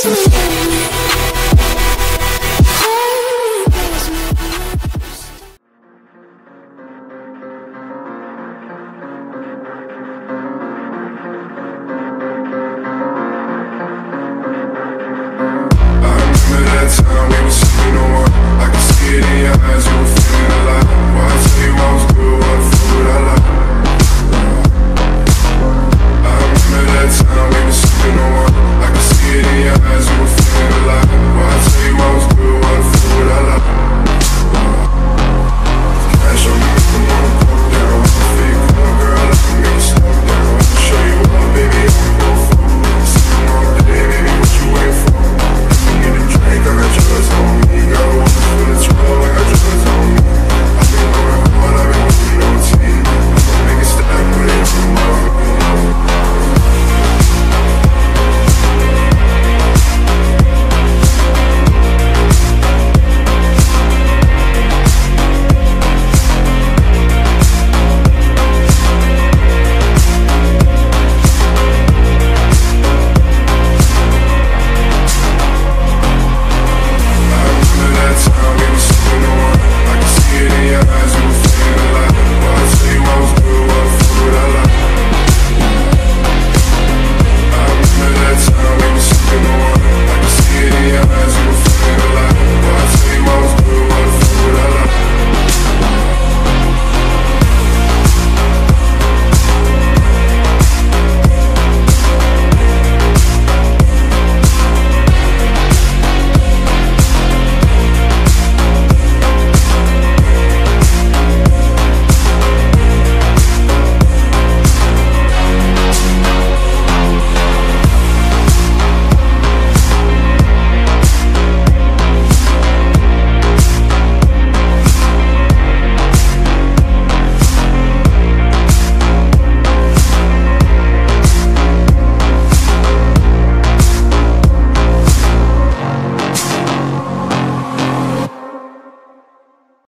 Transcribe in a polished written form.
Time we were sipping on wine, I could see it in your eyes, you were feeling alive. Why I tell you I was good, what food I like.